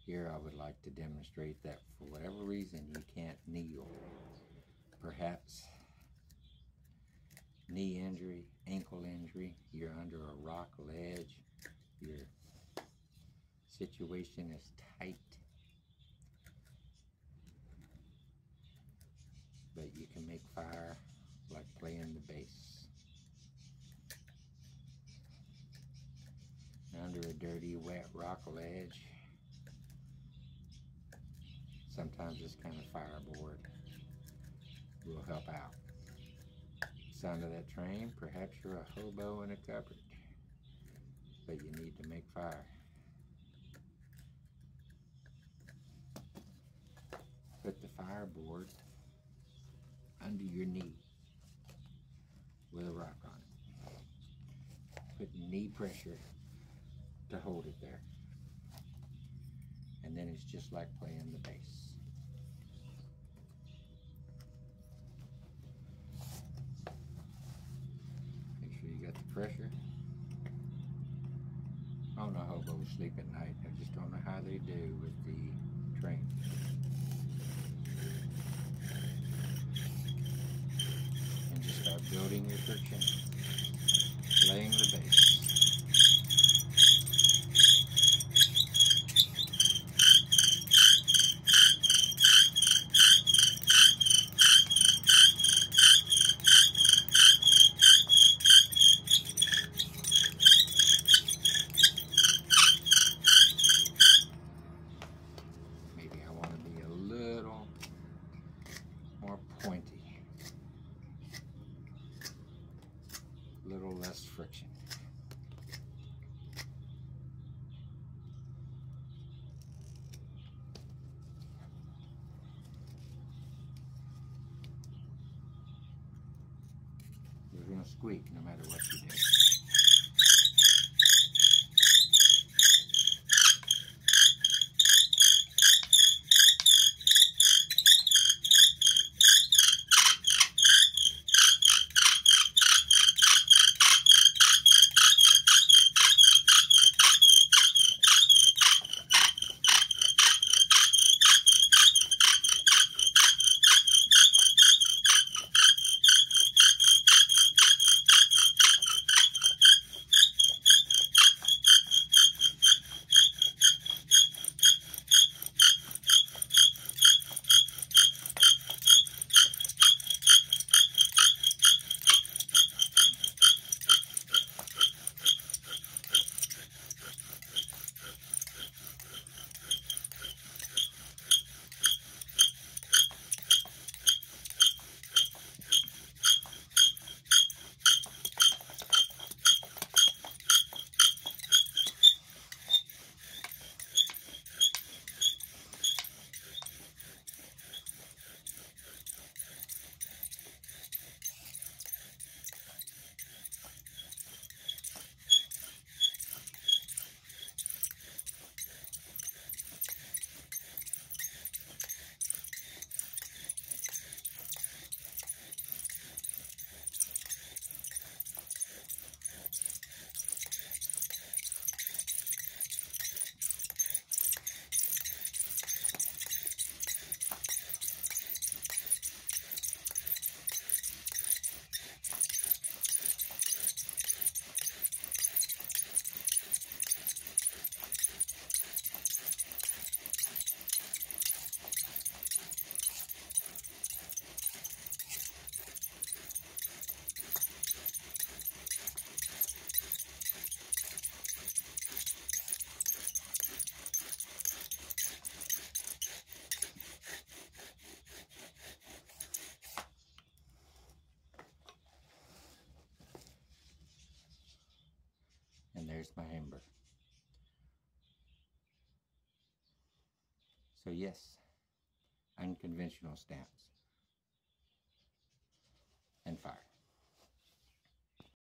Here I would like to demonstrate that for whatever reason you can't kneel. Perhaps knee injury, ankle injury, you're under a rock ledge, your situation is tight, but you can make fire like playing the bass. Under a dirty, wet rock ledge, sometimes this kind of fireboard will help out. Sound of that train, perhaps you're a hobo in a cupboard, but you need to make fire. Put the fireboard under your knee with a rock on it. Put knee pressure to hold it there. And then it's just like playing the bass. Make sure you got the pressure. I don't know how hobos sleep at night. I just don't know how they do with the train. And just start building your friction, playing the bass. Maybe I want to be a little more pointy, a little less friction. You're going to squeak no matter what you do. And there's my Ember. So yes, unconventional stance and fire.